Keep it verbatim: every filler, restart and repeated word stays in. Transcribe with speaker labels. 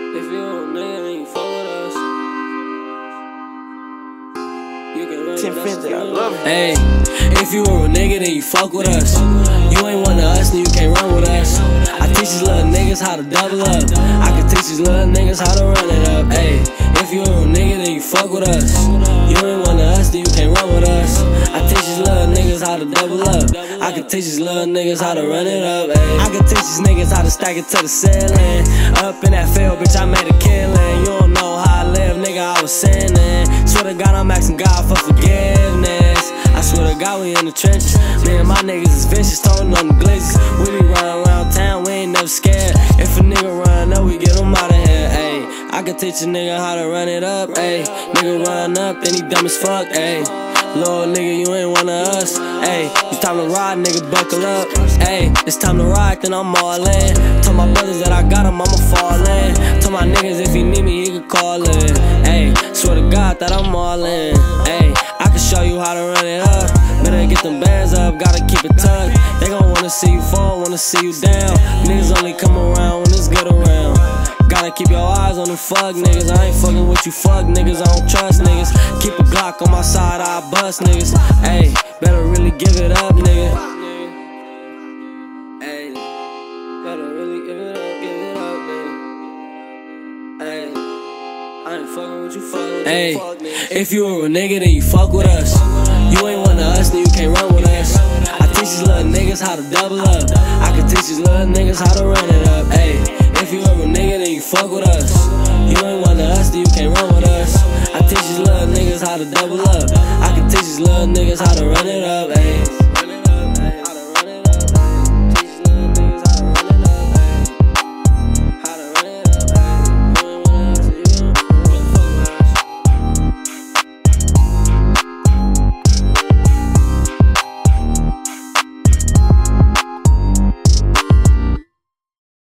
Speaker 1: If you don't nigga, then you fuck with us. You can run
Speaker 2: ten
Speaker 1: with us.
Speaker 2: fifty, I love it.
Speaker 1: Hey, if you a nigga, then you fuck with us. You ain't one of us, then you can't run with us. I teach these little niggas how to double up. I can teach these little niggas how to run it up. Hey, if you a nigga, then you fuck with us. You ain't one of us, then you can't run with us. I teach these little niggas how to double up. I can teach these little niggas how to run it up. Ay. I can teach these niggas how to stack it to the ceiling. Up in that field, bitch, I made a killing. You don't know how I live, nigga, I was sinning. Swear to God, I'm asking God for forgiveness. I swear to God, we in the trenches. Me and my niggas is vicious, throwing on the glitches. We be running around town, we ain't never scared. If a nigga run up, we get him out of here. Ay. I can teach a nigga how to run it up. Ay. Nigga run up, then he dumb as fuck. Ay. Lord nigga, you ain't one of us. Ayy, it's time to ride, nigga, buckle up. Ayy, it's time to ride, then I'm all in. Tell my brothers that I got him, I'ma fall in. Tell my niggas if he need me, he can call in. Ayy, swear to God that I'm all in. Ayy, I can show you how to run it up. Better get them bands up, gotta keep it tucked. They gon' wanna see you fall, wanna see you down. Niggas only come around when it's good around. Gotta keep your eyes on them fuck niggas. I ain't fucking with you fuck niggas, I don't trust niggas. Keep a Glock on my side, I bust niggas. Ayy, better really give it up, nigga. Ayy, better really give it up, give it up, nigga. Ayy, I ain't fucking with you fuck niggas. Ayy, if you a nigga, then you fuck with us. You ain't one of us, then you can't run with us. I teach these little niggas how to double up. I can teach these little niggas how to run it up. Ayy. If you ever nigga, then you fuck with us. You ain't one of us, then you can't run with us. I teach these little niggas how to double up. I can teach these little niggas how to run it up, ayy.